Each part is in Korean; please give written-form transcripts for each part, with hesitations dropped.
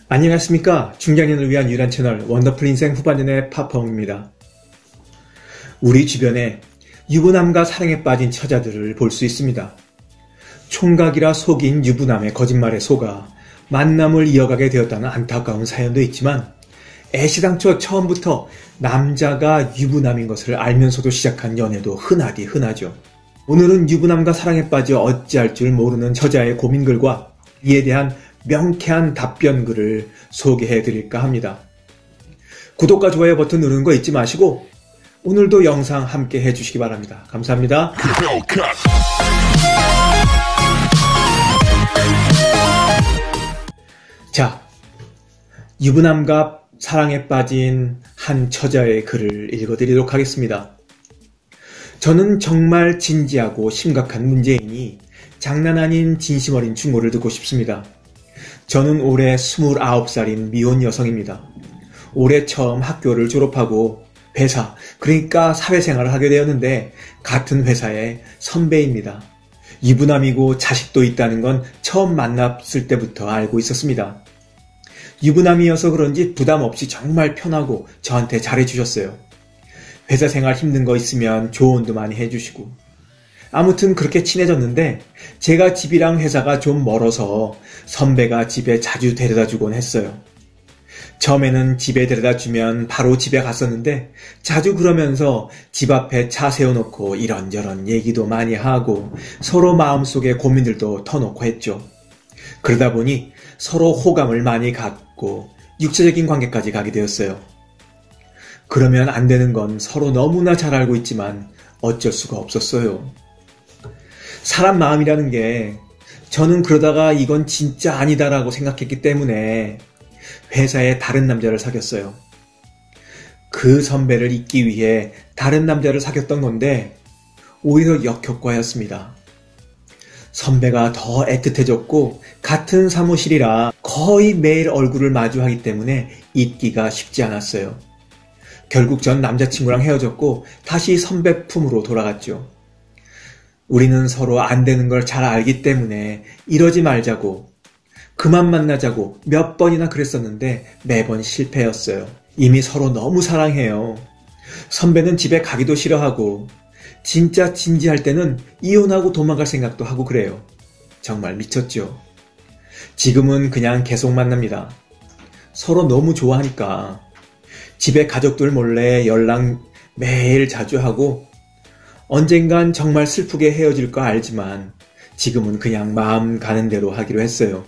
안녕하십니까. 중장년을 위한 유일한 채널 원더풀 인생 후반년의 파펑입니다. 우리 주변에 유부남과 사랑에 빠진 처자들을 볼 수 있습니다. 총각이라 속인 유부남의 거짓말에 속아 만남을 이어가게 되었다는 안타까운 사연도 있지만 애시당초 처음부터 남자가 유부남인 것을 알면서도 시작한 연애도 흔하디 흔하죠. 오늘은 유부남과 사랑에 빠져 어찌할 줄 모르는 처자의 고민글과 이에 대한 명쾌한 답변글을 소개해드릴까 합니다. 구독과 좋아요 버튼 누르는 거 잊지 마시고 오늘도 영상 함께 해주시기 바랍니다. 감사합니다. 자, 유부남과 사랑에 빠진 한 처자의 글을 읽어드리도록 하겠습니다. 저는 정말 진지하고 심각한 문제이니 장난 아닌 진심 어린 충고를 듣고 싶습니다. 저는 올해 29살인 미혼 여성입니다. 올해 처음 학교를 졸업하고 회사, 그러니까 사회생활을 하게 되었는데 같은 회사의 선배입니다. 유부남이고 자식도 있다는 건 처음 만났을 때부터 알고 있었습니다. 유부남이어서 그런지 부담 없이 정말 편하고 저한테 잘해주셨어요. 회사 생활 힘든 거 있으면 조언도 많이 해주시고 아무튼 그렇게 친해졌는데 제가 집이랑 회사가 좀 멀어서 선배가 집에 자주 데려다 주곤 했어요. 처음에는 집에 데려다 주면 바로 집에 갔었는데 자주 그러면서 집 앞에 차 세워놓고 이런저런 얘기도 많이 하고 서로 마음속에 고민들도 터놓고 했죠. 그러다 보니 서로 호감을 많이 갖고 육체적인 관계까지 가게 되었어요. 그러면 안 되는 건 서로 너무나 잘 알고 있지만 어쩔 수가 없었어요. 사람 마음이라는 게 저는 그러다가 이건 진짜 아니다라고 생각했기 때문에 회사에 다른 남자를 사귀었어요. 그 선배를 잊기 위해 다른 남자를 사귀었던 건데 오히려 역효과였습니다. 선배가 더 애틋해졌고 같은 사무실이라 거의 매일 얼굴을 마주하기 때문에 잊기가 쉽지 않았어요. 결국 전 남자친구랑 헤어졌고 다시 선배 품으로 돌아갔죠. 우리는 서로 안 되는 걸 잘 알기 때문에 이러지 말자고 그만 만나자고 몇 번이나 그랬었는데 매번 실패였어요. 이미 서로 너무 사랑해요. 선배는 집에 가기도 싫어하고 진짜 진지할 때는 이혼하고 도망갈 생각도 하고 그래요. 정말 미쳤죠. 지금은 그냥 계속 만납니다. 서로 너무 좋아하니까 집에 가족들 몰래 연락 매일 자주 하고 언젠간 정말 슬프게 헤어질 거 알지만 지금은 그냥 마음 가는 대로 하기로 했어요.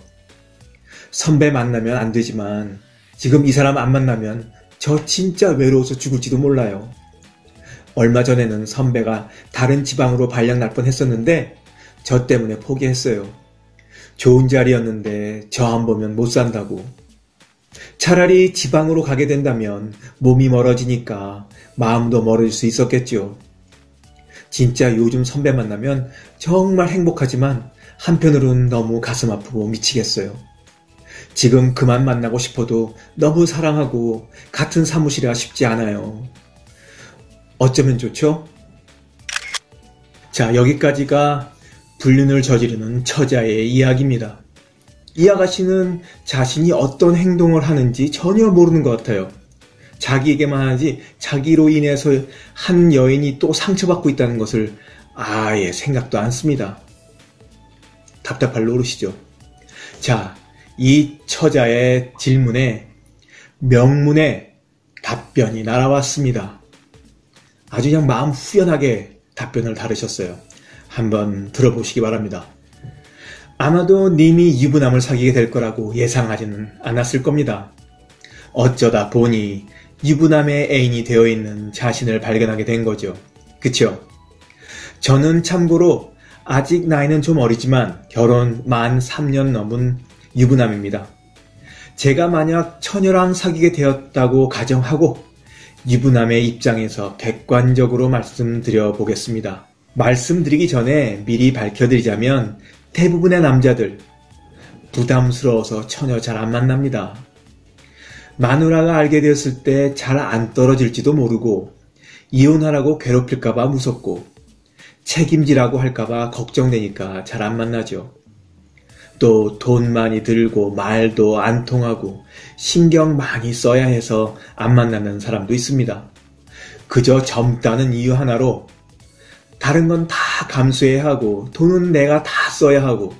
선배 만나면 안 되지만 지금 이 사람 안 만나면 저 진짜 외로워서 죽을지도 몰라요. 얼마 전에는 선배가 다른 지방으로 발령 날 뻔했었는데 저 때문에 포기했어요. 좋은 자리였는데 저 안 보면 못 산다고. 차라리 지방으로 가게 된다면 몸이 멀어지니까 마음도 멀어질 수 있었겠죠. 진짜 요즘 선배 만나면 정말 행복하지만 한편으로는 너무 가슴 아프고 미치겠어요. 지금 그만 만나고 싶어도 너무 사랑하고 같은 사무실이라 쉽지 않아요. 어쩌면 좋죠? 자, 여기까지가 불륜을 저지르는 처자의 이야기입니다. 이 아가씨는 자신이 어떤 행동을 하는지 전혀 모르는 것 같아요. 자기에게만 하지 자기로 인해서 한 여인이 또 상처받고 있다는 것을 아예 생각도 안 씁니다. 답답할 노릇이죠. 자, 이 처자의 질문에 명문의 답변이 날아왔습니다. 아주 그냥 마음 후련하게 답변을 다루셨어요. 한번 들어보시기 바랍니다. 아마도 님이 유부남을 사귀게 될 거라고 예상하지는 않았을 겁니다. 어쩌다 보니 유부남의 애인이 되어 있는 자신을 발견하게 된 거죠. 그쵸? 저는 참고로 아직 나이는 좀 어리지만 결혼 만 3년 넘은 유부남입니다. 제가 만약 처녀랑 사귀게 되었다고 가정하고 유부남의 입장에서 객관적으로 말씀드려 보겠습니다. 말씀드리기 전에 미리 밝혀드리자면 대부분의 남자들 부담스러워서 처녀 잘 안 만납니다. 마누라가 알게 되었을 때 잘 안 떨어질지도 모르고 이혼하라고 괴롭힐까봐 무섭고 책임지라고 할까봐 걱정되니까 잘 안 만나죠. 또 돈 많이 들고 말도 안 통하고 신경 많이 써야 해서 안 만나는 사람도 있습니다. 그저 젊다는 이유 하나로 다른 건 다 감수해야 하고 돈은 내가 다 써야 하고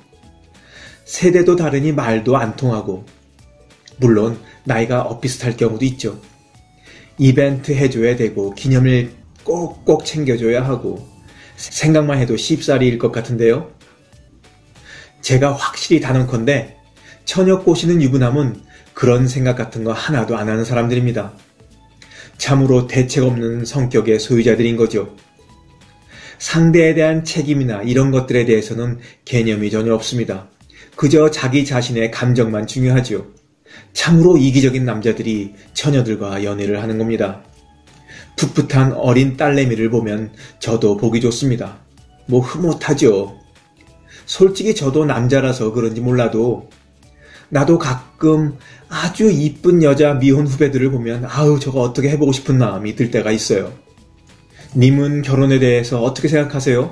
세대도 다르니 말도 안 통하고 물론 나이가 엇비슷할 경우도 있죠. 이벤트 해줘야 되고 기념일 꼭꼭 챙겨줘야 하고 생각만 해도 쉽사리일 것 같은데요. 제가 확실히 단언컨대 처녀 꼬시는 유부남은 그런 생각 같은 거 하나도 안 하는 사람들입니다. 참으로 대책 없는 성격의 소유자들인 거죠. 상대에 대한 책임이나 이런 것들에 대해서는 개념이 전혀 없습니다. 그저 자기 자신의 감정만 중요하죠. 참으로 이기적인 남자들이 처녀들과 연애를 하는 겁니다. 풋풋한 어린 딸내미를 보면 저도 보기 좋습니다. 뭐 흐뭇하죠. 솔직히 저도 남자라서 그런지 몰라도 나도 가끔 아주 이쁜 여자 미혼 후배들을 보면 아우 저거 어떻게 해보고 싶은 마음이 들 때가 있어요. 님은 결혼에 대해서 어떻게 생각하세요?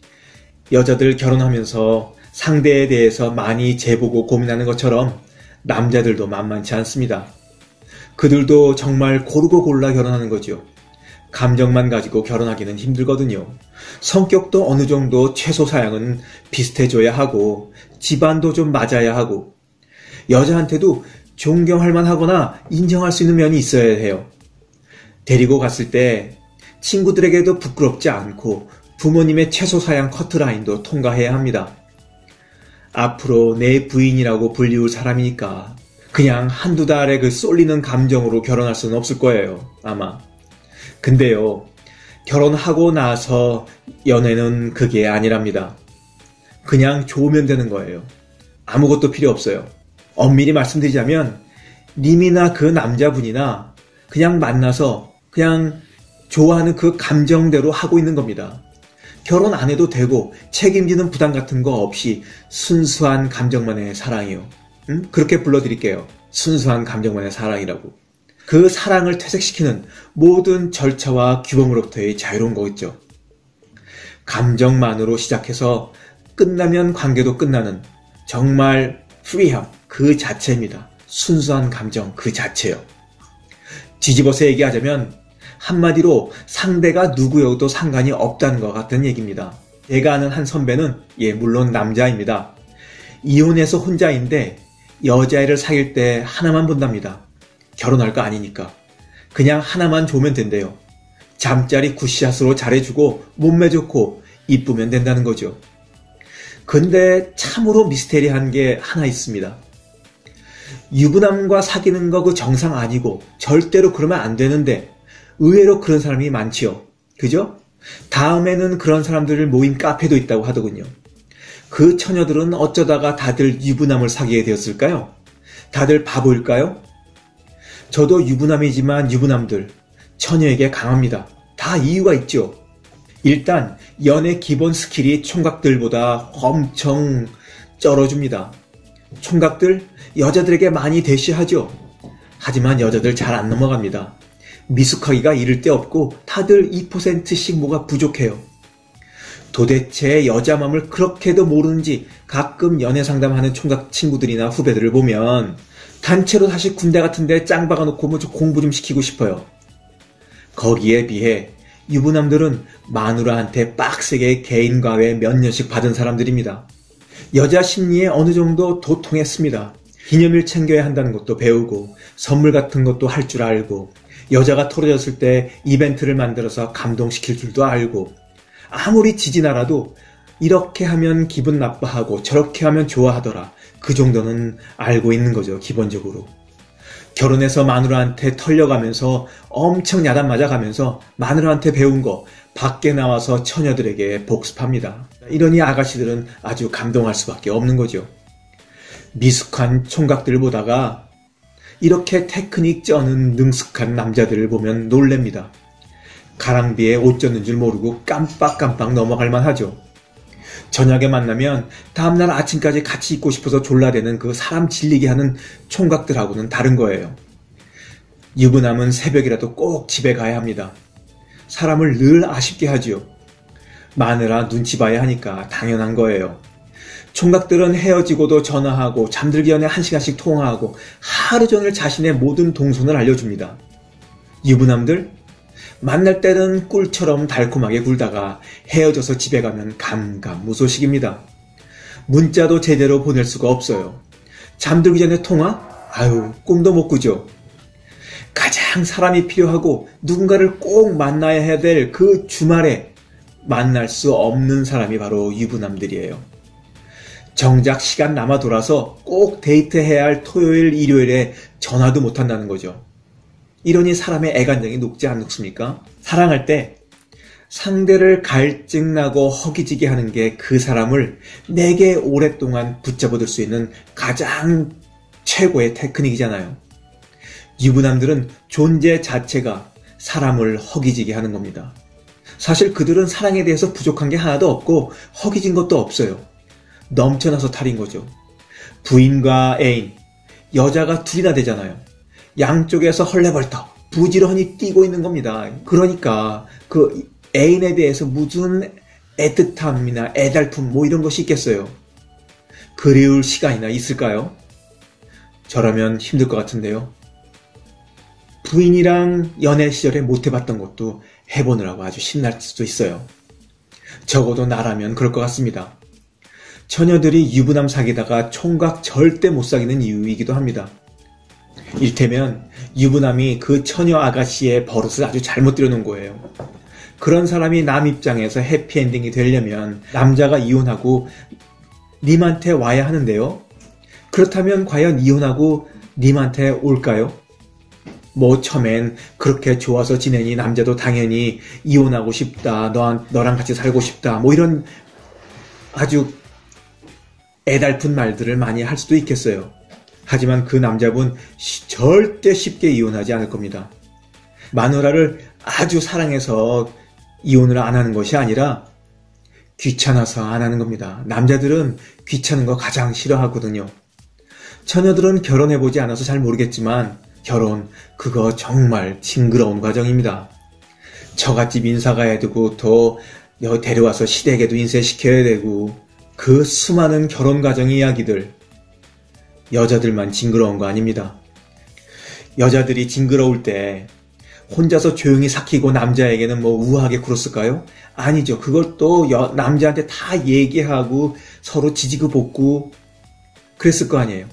여자들 결혼하면서 상대에 대해서 많이 재보고 고민하는 것처럼 남자들도 만만치 않습니다. 그들도 정말 고르고 골라 결혼하는 거죠. 감정만 가지고 결혼하기는 힘들거든요. 성격도 어느 정도 최소 사양은 비슷해져야 하고 집안도 좀 맞아야 하고 여자한테도 존경할 만하거나 인정할 수 있는 면이 있어야 해요. 데리고 갔을 때 친구들에게도 부끄럽지 않고 부모님의 최소 사양 커트라인도 통과해야 합니다. 앞으로 내 부인이라고 불리울 사람이니까 그냥 한두 달에 그 쏠리는 감정으로 결혼할 수는 없을 거예요, 아마. 근데요, 결혼하고 나서 연애는 그게 아니랍니다. 그냥 좋으면 되는 거예요. 아무것도 필요 없어요. 엄밀히 말씀드리자면 님이나 그 남자분이나 그냥 만나서 그냥 좋아하는 그 감정대로 하고 있는 겁니다. 결혼 안 해도 되고 책임지는 부담 같은 거 없이 순수한 감정만의 사랑이요. 그렇게 불러드릴게요. 순수한 감정만의 사랑이라고. 그 사랑을 퇴색시키는 모든 절차와 규범으로부터의 자유로운 거겠죠. 감정만으로 시작해서 끝나면 관계도 끝나는 정말 프리함 그 자체입니다. 순수한 감정 그 자체요. 뒤집어서 얘기하자면 한마디로 상대가 누구여도 상관이 없다는 것 같은 얘기입니다. 제가 아는 한 선배는 물론 남자입니다. 이혼해서 혼자인데 여자애를 사귈 때 하나만 본답니다. 결혼할 거 아니니까. 그냥 하나만 좋으면 된대요. 잠자리 굿샷으로 잘해주고 몸매 좋고 이쁘면 된다는 거죠. 근데 참으로 미스테리한 게 하나 있습니다. 유부남과 사귀는 거 그 정상 아니고 절대로 그러면 안 되는데 의외로 그런 사람이 많지요. 그죠? 다음에는 그런 사람들을 모인 카페도 있다고 하더군요. 그 처녀들은 어쩌다가 다들 유부남을 사귀게 되었을까요? 다들 바보일까요? 저도 유부남이지만 유부남들, 처녀에게 강합니다. 다 이유가 있죠. 일단 연애 기본 스킬이 총각들보다 엄청 쩔어줍니다. 총각들 여자들에게 많이 대시하죠. 하지만 여자들 잘 안 넘어갑니다. 미숙하기가 이를 데 없고 다들 2%씩 뭐가 부족해요. 도대체 여자 마음을 그렇게도 모르는지 가끔 연애 상담하는 총각 친구들이나 후배들을 보면 단체로 다시 군대 같은데 짱 박아놓고 뭐 공부 좀 시키고 싶어요. 거기에 비해 유부남들은 마누라한테 빡세게 개인과외 몇 년씩 받은 사람들입니다. 여자 심리에 어느 정도 도통했습니다. 기념일 챙겨야 한다는 것도 배우고 선물 같은 것도 할 줄 알고 여자가 털어졌을 때 이벤트를 만들어서 감동시킬 줄도 알고 아무리 지진 않아도 이렇게 하면 기분 나빠하고 저렇게 하면 좋아하더라. 그 정도는 알고 있는 거죠. 기본적으로. 결혼해서 마누라한테 털려가면서 엄청 야단 맞아가면서 마누라한테 배운 거 밖에 나와서 처녀들에게 복습합니다. 이러니 아가씨들은 아주 감동할 수밖에 없는 거죠. 미숙한 총각들을 보다가 이렇게 테크닉 쩌는 능숙한 남자들을 보면 놀랍니다. 가랑비에 옷 젖는 줄 모르고 깜빡깜빡 넘어갈 만하죠. 저녁에 만나면 다음날 아침까지 같이 있고 싶어서 졸라대는 그 사람 질리게 하는 총각들하고는 다른 거예요. 유부남은 새벽이라도 꼭 집에 가야 합니다. 사람을 늘 아쉽게 하지요. 마누라 눈치 봐야 하니까 당연한 거예요. 총각들은 헤어지고도 전화하고 잠들기 전에 1시간씩 통화하고 하루 종일 자신의 모든 동선을 알려줍니다. 유부남들? 만날 때는 꿀처럼 달콤하게 굴다가 헤어져서 집에 가면 감감무소식입니다. 문자도 제대로 보낼 수가 없어요. 잠들기 전에 통화? 아유, 꿈도 못 꾸죠. 가장 사람이 필요하고 누군가를 꼭 만나야 해야 될 그 주말에 만날 수 없는 사람이 바로 유부남들이에요. 정작 시간 남아 돌아서 꼭 데이트해야 할 토요일, 일요일에 전화도 못한다는 거죠. 이러니 사람의 애간장이 녹지 않습니까? 사랑할 때 상대를 갈증나고 허기지게 하는 게 그 사람을 내게 오랫동안 붙잡아둘 수 있는 가장 최고의 테크닉이잖아요. 유부남들은 존재 자체가 사람을 허기지게 하는 겁니다. 사실 그들은 사랑에 대해서 부족한 게 하나도 없고 허기진 것도 없어요. 넘쳐나서 탈인 거죠. 부인과 애인, 여자가 둘이나 되잖아요. 양쪽에서 헐레벌떡 부지런히 뛰고 있는 겁니다. 그러니까 그 애인에 대해서 무슨 애틋함이나 애달픔 뭐 이런 것이 있겠어요. 그리울 시간이나 있을까요? 저라면 힘들 것 같은데요. 부인이랑 연애 시절에 못 해봤던 것도 해보느라고 아주 신날 수도 있어요. 적어도 나라면 그럴 것 같습니다. 처녀들이 유부남 사귀다가 총각 절대 못 사귀는 이유이기도 합니다. 이를테면 유부남이 그 처녀 아가씨의 버릇을 아주 잘못 들여놓은 거예요. 그런 사람이 남 입장에서 해피엔딩이 되려면 남자가 이혼하고 님한테 와야 하는데요. 그렇다면 과연 이혼하고 님한테 올까요? 뭐 처음엔 그렇게 좋아서 지내니 남자도 당연히 이혼하고 싶다, 너랑 같이 살고 싶다, 뭐 이런 아주 애달픈 말들을 많이 할 수도 있겠어요. 하지만 그 남자분 절대 쉽게 이혼하지 않을 겁니다. 마누라를 아주 사랑해서 이혼을 안 하는 것이 아니라 귀찮아서 안 하는 겁니다. 남자들은 귀찮은 거 가장 싫어하거든요. 처녀들은 결혼해보지 않아서 잘 모르겠지만 결혼, 그거 정말 징그러운 과정입니다. 처갓집 인사 가야 되고 또 데려와서 시댁에도 인쇄시켜야 되고 그 수많은 결혼 과정 이야기들, 여자들만 징그러운 거 아닙니다. 여자들이 징그러울 때 혼자서 조용히 삭히고 남자에게는 뭐 우아하게 굴었을까요? 아니죠. 그걸 또 남자한테 다 얘기하고 서로 지지고 볶고 그랬을 거 아니에요.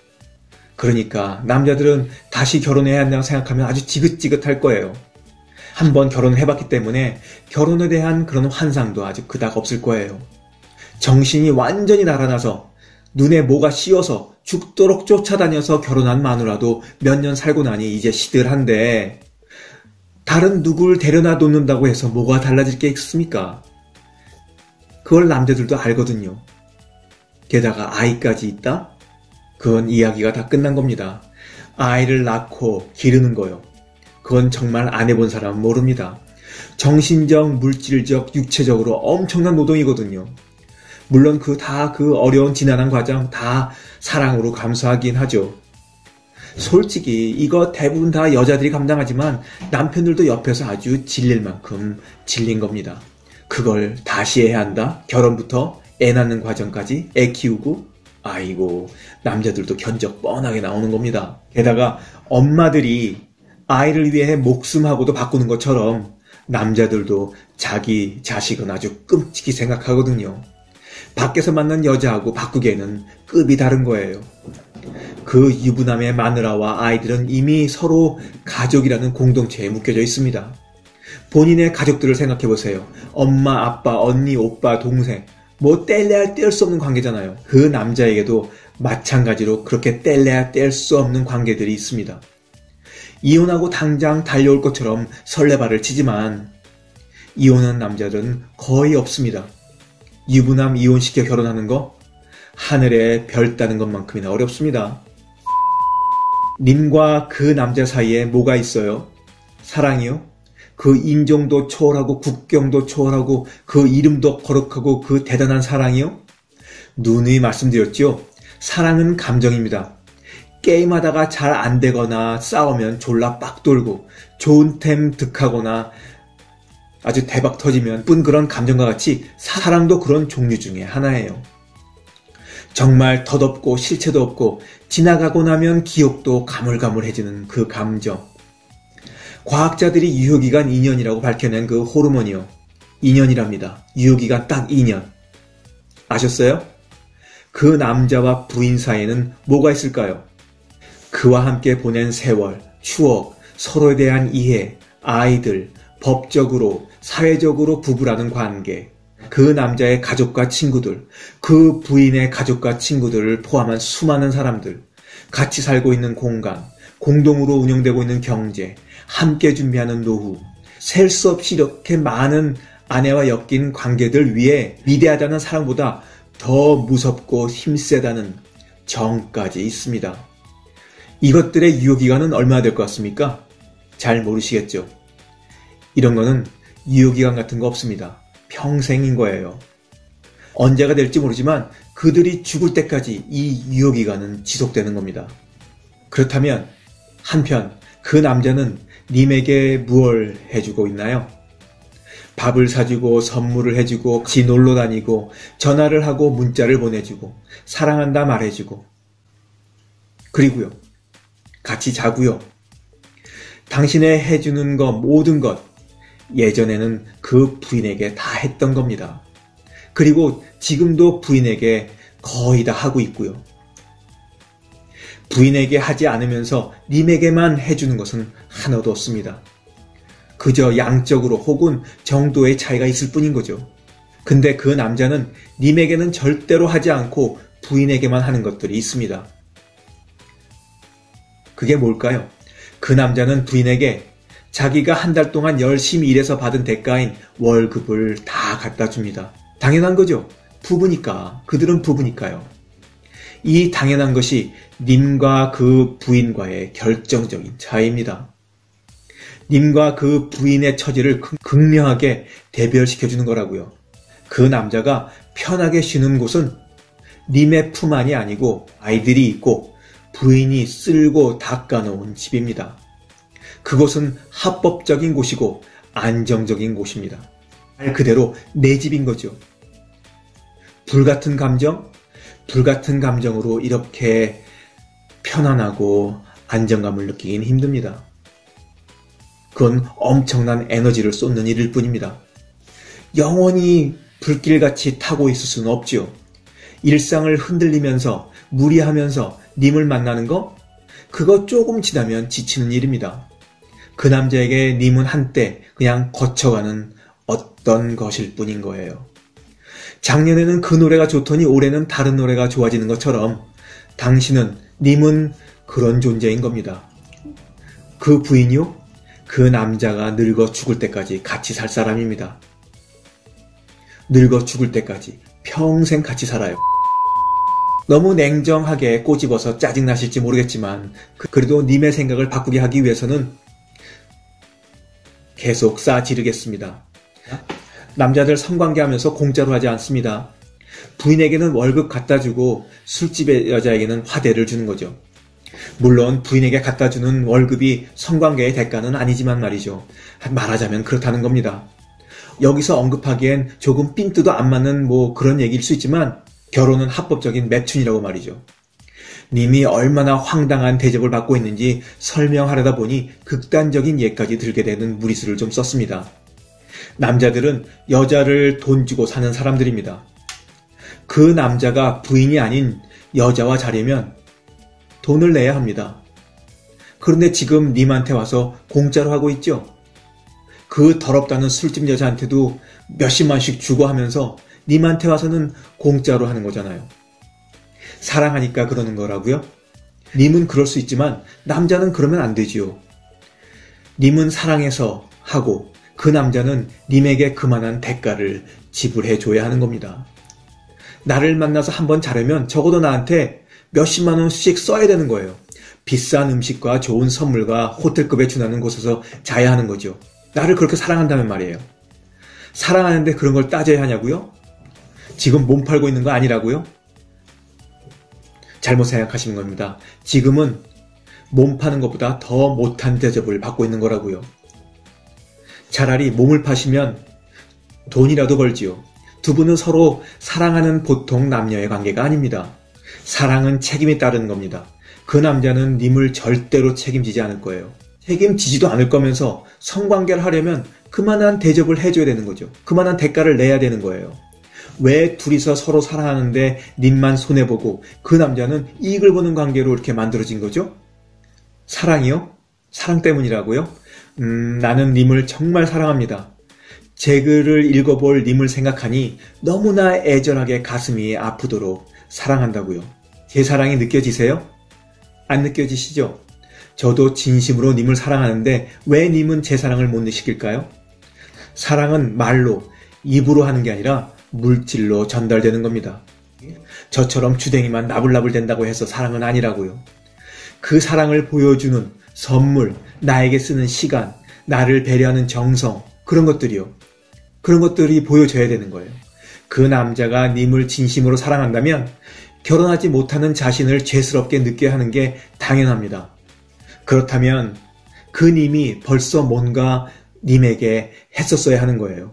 그러니까 남자들은 다시 결혼해야 한다고 생각하면 아주 지긋지긋할 거예요. 한번 결혼을 해봤기 때문에 결혼에 대한 그런 환상도 아주 그닥 없을 거예요. 정신이 완전히 날아나서 눈에 뭐가 씌어서 죽도록 쫓아다녀서 결혼한 마누라도 몇 년 살고 나니 이제 시들한데 다른 누굴 데려다 놓는다고 해서 뭐가 달라질 게 있습니까? 그걸 남자들도 알거든요. 게다가 아이까지 있다? 그건 이야기가 다 끝난 겁니다. 아이를 낳고 기르는 거요. 그건 정말 안 해본 사람은 모릅니다. 정신적, 물질적, 육체적으로 엄청난 노동이거든요. 물론 그 어려운 지난한 과정 다 사랑으로 감수하긴 하죠. 솔직히 이거 대부분 다 여자들이 감당하지만 남편들도 옆에서 아주 질릴 만큼 질린 겁니다. 그걸 다시 해야 한다? 결혼부터 애 낳는 과정까지 애 키우고 아이고 남자들도 견적 뻔하게 나오는 겁니다. 게다가 엄마들이 아이를 위해 목숨하고도 바꾸는 것처럼 남자들도 자기 자식은 아주 끔찍히 생각하거든요. 밖에서 만난 여자하고 바꾸기에는 급이 다른 거예요. 그 유부남의 마누라와 아이들은 이미 서로 가족이라는 공동체에 묶여져 있습니다. 본인의 가족들을 생각해보세요. 엄마, 아빠, 언니, 오빠, 동생 뭐 뗄래야 뗄 수 없는 관계잖아요. 그 남자에게도 마찬가지로 그렇게 뗄래야 뗄 수 없는 관계들이 있습니다. 이혼하고 당장 달려올 것처럼 설레발을 치지만 이혼한 남자들은 거의 없습니다. 유부남 이혼시켜 결혼하는 거 하늘에 별 따는 것만큼이나 어렵습니다. 님과 그 남자 사이에 뭐가 있어요? 사랑이요? 그 인종도 초월하고 국경도 초월하고 그 이름도 거룩하고 그 대단한 사랑이요? 누누이 말씀드렸죠? 사랑은 감정입니다. 게임하다가 잘 안되거나 싸우면 졸라 빡 돌고 좋은 템 득하거나 아주 대박 터지면 뿐 그런 감정과 같이 사랑도 그런 종류 중에 하나예요. 정말 덧없고 실체도 없고 지나가고 나면 기억도 가물가물해지는 그 감정. 과학자들이 유효기간 2년이라고 밝혀낸 그 호르몬이요. 2년이랍니다. 유효기간 딱 2년. 아셨어요? 그 남자와 부인 사이에는 뭐가 있을까요? 그와 함께 보낸 세월, 추억, 서로에 대한 이해, 아이들, 법적으로, 사회적으로 부부라는 관계, 그 남자의 가족과 친구들, 그 부인의 가족과 친구들을 포함한 수많은 사람들, 같이 살고 있는 공간, 공동으로 운영되고 있는 경제, 함께 준비하는 노후, 셀 수 없이 이렇게 많은 아내와 엮인 관계들 위에 위대하다는 사랑보다 더 무섭고 힘세다는 정까지 있습니다. 이것들의 유효기간은 얼마나 될 것 같습니까? 잘 모르시겠죠? 이런 거는 유효기간 같은 거 없습니다. 평생인 거예요. 언제가 될지 모르지만 그들이 죽을 때까지 이 유효기간은 지속되는 겁니다. 그렇다면 한편 그 남자는 님에게 무얼 해주고 있나요? 밥을 사주고 선물을 해주고 같이 놀러 다니고 전화를 하고 문자를 보내주고 사랑한다 말해주고 그리고요. 같이 자고요. 당신의 해주는 것 모든 것 예전에는 그 부인에게 다 했던 겁니다. 그리고 지금도 부인에게 거의 다 하고 있고요. 부인에게 하지 않으면서 님에게만 해주는 것은 하나도 없습니다. 그저 양적으로 혹은 정도의 차이가 있을 뿐인 거죠. 근데 그 남자는 님에게는 절대로 하지 않고 부인에게만 하는 것들이 있습니다. 그게 뭘까요? 그 남자는 부인에게 자기가 한 달 동안 열심히 일해서 받은 대가인 월급을 다 갖다 줍니다. 당연한 거죠. 부부니까. 그들은 부부니까요. 이 당연한 것이 님과 그 부인과의 결정적인 차이입니다. 님과 그 부인의 처지를 극명하게 대별시켜주는 거라고요. 그 남자가 편하게 쉬는 곳은 님의 품 안이 아니고 아이들이 있고 부인이 쓸고 닦아놓은 집입니다. 그곳은 합법적인 곳이고 안정적인 곳입니다. 말 그대로 내 집인 거죠. 불같은 감정? 불같은 감정으로 이렇게 편안하고 안정감을 느끼긴 힘듭니다. 그건 엄청난 에너지를 쏟는 일일 뿐입니다. 영원히 불길같이 타고 있을 수는 없지요. 일상을 흔들리면서 무리하면서 님을 만나는 거? 그거 조금 지나면 지치는 일입니다. 그 남자에게 님은 한때 그냥 거쳐가는 어떤 것일 뿐인 거예요. 작년에는 그 노래가 좋더니 올해는 다른 노래가 좋아지는 것처럼 당신은, 님은 그런 존재인 겁니다. 그 부인이요? 그 남자가 늙어 죽을 때까지 같이 살 사람입니다. 늙어 죽을 때까지 평생 같이 살아요. 너무 냉정하게 꼬집어서 짜증나실지 모르겠지만 그래도 님의 생각을 바꾸게 하기 위해서는 계속 싸지르겠습니다. 남자들 성관계하면서 공짜로 하지 않습니다. 부인에게는 월급 갖다 주고 술집의 여자에게는 화대를 주는 거죠. 물론 부인에게 갖다 주는 월급이 성관계의 대가는 아니지만 말이죠. 말하자면 그렇다는 겁니다. 여기서 언급하기엔 조금 핀트도 안 맞는 그런 얘기일 수 있지만 결혼은 합법적인 매춘이라고 말이죠. 님이 얼마나 황당한 대접을 받고 있는지 설명하려다 보니 극단적인 예까지 들게 되는 무리수를 좀 썼습니다. 남자들은 여자를 돈 주고 사는 사람들입니다. 그 남자가 부인이 아닌 여자와 자려면 돈을 내야 합니다. 그런데 지금 님한테 와서 공짜로 하고 있죠. 그 더럽다는 술집 여자한테도 몇십만씩 주고 하면서 님한테 와서는 공짜로 하는 거잖아요. 사랑하니까 그러는 거라고요? 님은 그럴 수 있지만 남자는 그러면 안 되지요. 님은 사랑해서 하고 그 남자는 님에게 그만한 대가를 지불해 줘야 하는 겁니다. 나를 만나서 한번 자려면 적어도 나한테 몇십만 원씩 써야 되는 거예요. 비싼 음식과 좋은 선물과 호텔급에 준하는 곳에서 자야 하는 거죠. 나를 그렇게 사랑한다면 말이에요. 사랑하는데 그런 걸 따져야 하냐고요? 지금 몸 팔고 있는 거 아니라고요? 잘못 생각하시는 겁니다. 지금은 몸 파는 것보다 더 못한 대접을 받고 있는 거라고요. 차라리 몸을 파시면 돈이라도 벌지요. 두 분은 서로 사랑하는 보통 남녀의 관계가 아닙니다. 사랑은 책임이 따르는 겁니다. 그 남자는 님을 절대로 책임지지 않을 거예요. 책임지지도 않을 거면서 성관계를 하려면 그만한 대접을 해줘야 되는 거죠. 그만한 대가를 내야 되는 거예요. 왜 둘이서 서로 사랑하는데 님만 손해보고 그 남자는 이익을 보는 관계로 이렇게 만들어진 거죠? 사랑이요? 사랑 때문이라고요? 나는 님을 정말 사랑합니다. 제 글을 읽어볼 님을 생각하니 너무나 애절하게 가슴이 아프도록 사랑한다고요. 제 사랑이 느껴지세요? 안 느껴지시죠? 저도 진심으로 님을 사랑하는데 왜 님은 제 사랑을 못 느낄까요? 사랑은 말로, 입으로 하는 게 아니라 물질로 전달되는 겁니다. 저처럼 주댕이만 나불나불 된다고 해서 사랑은 아니라고요. 그 사랑을 보여주는 선물, 나에게 쓰는 시간, 나를 배려하는 정성, 그런 것들이요. 그런 것들이 보여져야 되는 거예요. 그 남자가 님을 진심으로 사랑한다면 결혼하지 못하는 자신을 죄스럽게 느껴야 하는 게 당연합니다. 그렇다면 그 님이 벌써 뭔가 님에게 했었어야 하는 거예요.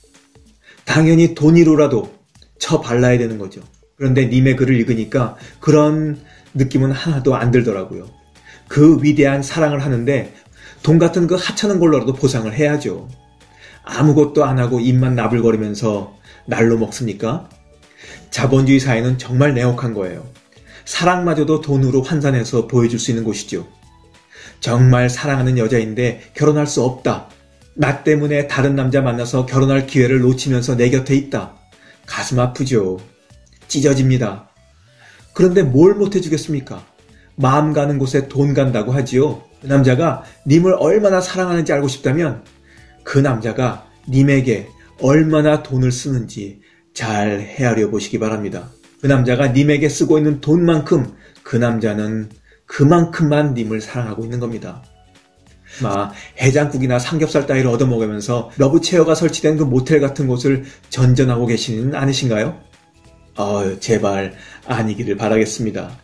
당연히 돈으로라도 쳐발라야 되는 거죠. 그런데 님의 글을 읽으니까 그런 느낌은 하나도 안 들더라고요. 그 위대한 사랑을 하는데 돈 같은 그 하찮은 걸로라도 보상을 해야죠. 아무것도 안 하고 입만 나불거리면서 날로 먹습니까? 자본주의 사회는 정말 냉혹한 거예요. 사랑마저도 돈으로 환산해서 보여줄 수 있는 곳이죠. 정말 사랑하는 여자인데 결혼할 수 없다. 나 때문에 다른 남자 만나서 결혼할 기회를 놓치면서 내 곁에 있다. 가슴 아프죠. 찢어집니다. 그런데 뭘 못해주겠습니까? 마음 가는 곳에 돈 간다고 하지요. 그 남자가 님을 얼마나 사랑하는지 알고 싶다면 그 남자가 님에게 얼마나 돈을 쓰는지 잘 헤아려 보시기 바랍니다. 그 남자가 님에게 쓰고 있는 돈만큼 그 남자는 그만큼만 님을 사랑하고 있는 겁니다. 해장국이나 삼겹살 따위를 얻어먹으면서 러브체어가 설치된 그 모텔 같은 곳을 전전하고 계시는 않으신가요? 제발 아니기를 바라겠습니다.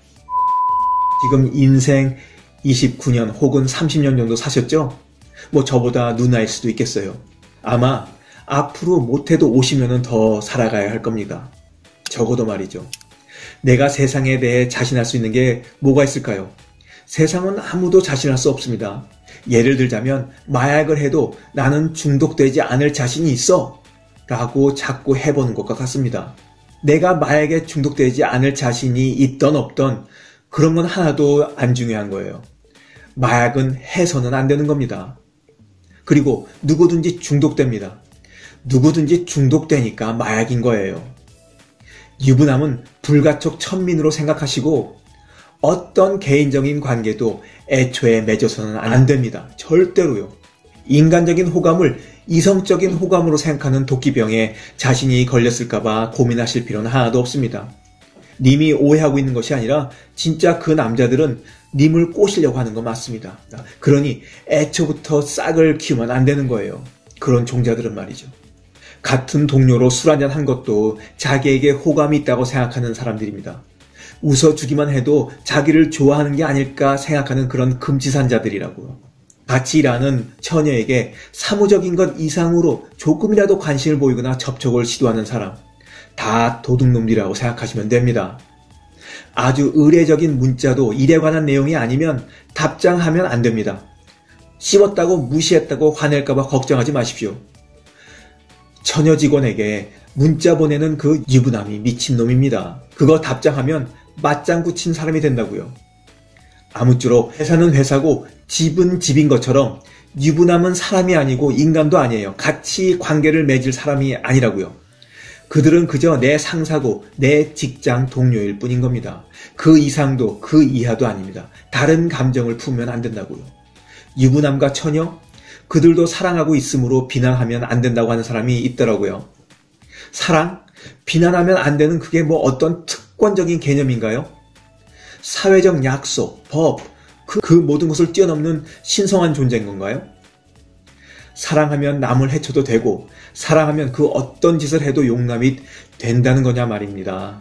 지금 인생 29년 혹은 30년 정도 사셨죠? 저보다 누나일 수도 있겠어요. 아마 앞으로 못해도 50년은 더 살아가야 할 겁니다. 적어도 말이죠. 내가 세상에 대해 자신할 수 있는 게 뭐가 있을까요? 세상은 아무도 자신할 수 없습니다. 예를 들자면 마약을 해도 나는 중독되지 않을 자신이 있어 라고 자꾸 해보는 것과 같습니다. 내가 마약에 중독되지 않을 자신이 있던 없던 그런 건 하나도 안 중요한 거예요. 마약은 해서는 안 되는 겁니다. 그리고 누구든지 중독됩니다. 누구든지 중독되니까 마약인 거예요. 유부남은 불가촉 천민으로 생각하시고 어떤 개인적인 관계도 애초에 맺어서는 안 됩니다. 절대로요. 인간적인 호감을 이성적인 호감으로 생각하는 도끼병에 자신이 걸렸을까봐 고민하실 필요는 하나도 없습니다. 님이 오해하고 있는 것이 아니라 진짜 그 남자들은 님을 꼬시려고 하는 거 맞습니다. 그러니 애초부터 싹을 키우면 안 되는 거예요. 그런 종자들은 말이죠. 같은 동료로 술 한잔 한 것도 자기에게 호감이 있다고 생각하는 사람들입니다. 웃어주기만 해도 자기를 좋아하는 게 아닐까 생각하는 그런 금지산자들이라고요. 같이 일하는 처녀에게 사무적인 것 이상으로 조금이라도 관심을 보이거나 접촉을 시도하는 사람, 다 도둑놈들이라고 생각하시면 됩니다. 아주 의례적인 문자도 일에 관한 내용이 아니면 답장하면 안 됩니다. 씹었다고 무시했다고 화낼까봐 걱정하지 마십시오. 처녀 직원에게 문자 보내는 그 유부남이 미친놈입니다. 그거 답장하면 맞장구 친 사람이 된다고요. 아무쪼록 회사는 회사고 집은 집인 것처럼 유부남은 사람이 아니고 인간도 아니에요. 같이 관계를 맺을 사람이 아니라고요. 그들은 그저 내 상사고 내 직장 동료일 뿐인 겁니다. 그 이상도 그 이하도 아닙니다. 다른 감정을 품으면 안 된다고요. 유부남과 처녀? 그들도 사랑하고 있으므로 비난하면 안 된다고 하는 사람이 있더라고요. 사랑? 비난하면 안 되는 그게 어떤 특권적인 개념인가요? 사회적 약속, 법, 그 모든 것을 뛰어넘는 신성한 존재인 건가요? 사랑하면 남을 해쳐도 되고 사랑하면 그 어떤 짓을 해도 용납이 된다는 거냐 말입니다.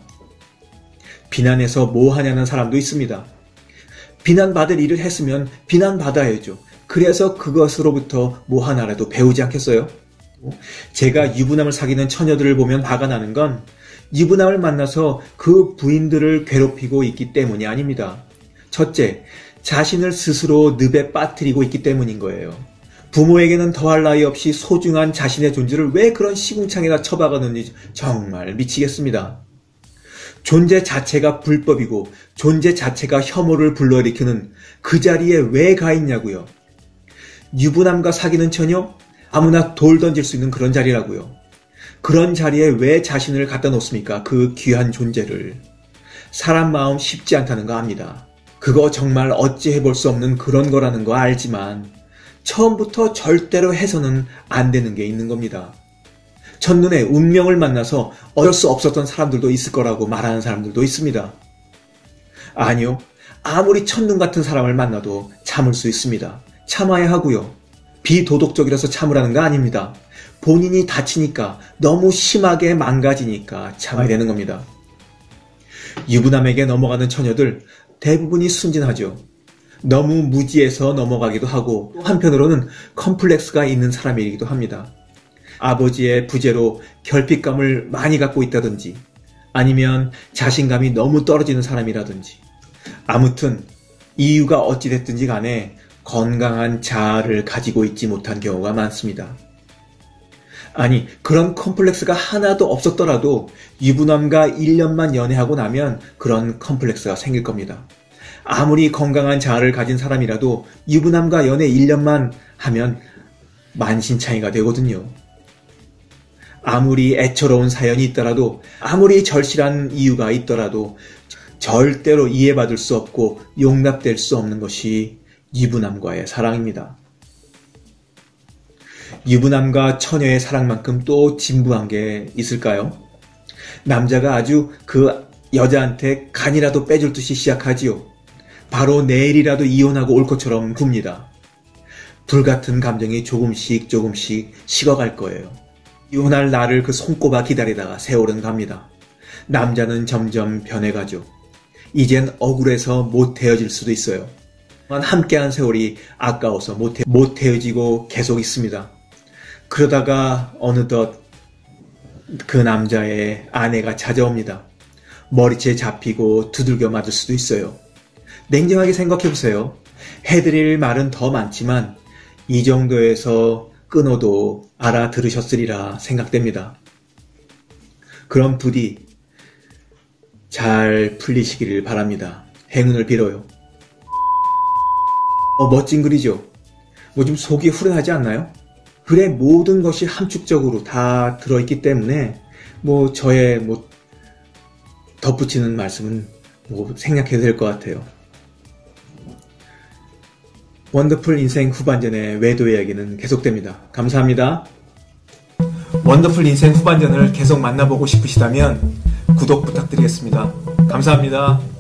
비난해서 뭐 하냐는 사람도 있습니다. 비난받을 일을 했으면 비난받아야죠. 그래서 그것으로부터 뭐 하나라도 배우지 않겠어요? 제가 유부남을 사귀는 처녀들을 보면 화가 나는 건 유부남을 만나서 그 부인들을 괴롭히고 있기 때문이 아닙니다. 첫째, 자신을 스스로 늪에 빠뜨리고 있기 때문인 거예요. 부모에게는 더할 나위 없이 소중한 자신의 존재를 왜 그런 시궁창에다 처박았는지 정말 미치겠습니다. 존재 자체가 불법이고 존재 자체가 혐오를 불러일으키는 그 자리에 왜 가 있냐고요. 유부남과 사귀는 처녀? 아무나 돌 던질 수 있는 그런 자리라고요. 그런 자리에 왜 자신을 갖다 놓습니까? 그 귀한 존재를. 사람 마음 쉽지 않다는 거 압니다. 그거 정말 어찌 해볼 수 없는 그런 거라는 거 알지만 처음부터 절대로 해서는 안 되는 게 있는 겁니다. 첫눈에 운명을 만나서 어쩔 수 없었던 사람들도 있을 거라고 말하는 사람들도 있습니다. 아니요. 아무리 첫눈 같은 사람을 만나도 참을 수 있습니다. 참아야 하고요. 비도덕적이라서 참으라는 거 아닙니다. 본인이 다치니까 너무 심하게 망가지니까 참아야 되는 겁니다. 유부남에게 넘어가는 처녀들 대부분이 순진하죠. 너무 무지해서 넘어가기도 하고 한편으로는 컴플렉스가 있는 사람이기도 합니다. 아버지의 부재로 결핍감을 많이 갖고 있다든지 아니면 자신감이 너무 떨어지는 사람이라든지 아무튼 이유가 어찌됐든지 간에 건강한 자아를 가지고 있지 못한 경우가 많습니다. 아니 그런 컴플렉스가 하나도 없었더라도 유부남과 1년만 연애하고 나면 그런 컴플렉스가 생길 겁니다. 아무리 건강한 자아를 가진 사람이라도 유부남과 연애 1년만 하면 만신창이가 되거든요. 아무리 애처로운 사연이 있더라도 아무리 절실한 이유가 있더라도 절대로 이해받을 수 없고 용납될 수 없는 것이 유부남과의 사랑입니다. 유부남과 처녀의 사랑만큼 또 진부한 게 있을까요? 남자가 아주 그 여자한테 간이라도 빼줄 듯이 시작하지요. 바로 내일이라도 이혼하고 올 것처럼 굽니다. 불같은 감정이 조금씩 식어갈 거예요. 이혼할 날을 그 손꼽아 기다리다가 세월은 갑니다. 남자는 점점 변해가죠. 이젠 억울해서 못 헤어질 수도 있어요. 함께한 세월이 아까워서 못 헤어지고 계속 있습니다. 그러다가 어느덧 그 남자의 아내가 찾아옵니다. 머리채 잡히고 두들겨 맞을 수도 있어요. 냉정하게 생각해보세요. 해드릴 말은 더 많지만 이 정도에서 끊어도 알아들으셨으리라 생각됩니다. 그럼 부디 잘 풀리시기를 바랍니다. 행운을 빌어요. 멋진 글이죠? 좀 속이 후련하지 않나요? 글의 모든 것이 함축적으로 다 들어있기 때문에 저의 덧붙이는 말씀은 생략해도 될 것 같아요. 원더풀 인생 후반전의 외도 이야기는 계속됩니다. 감사합니다. 원더풀 인생 후반전을 계속 만나보고 싶으시다면 구독 부탁드리겠습니다. 감사합니다.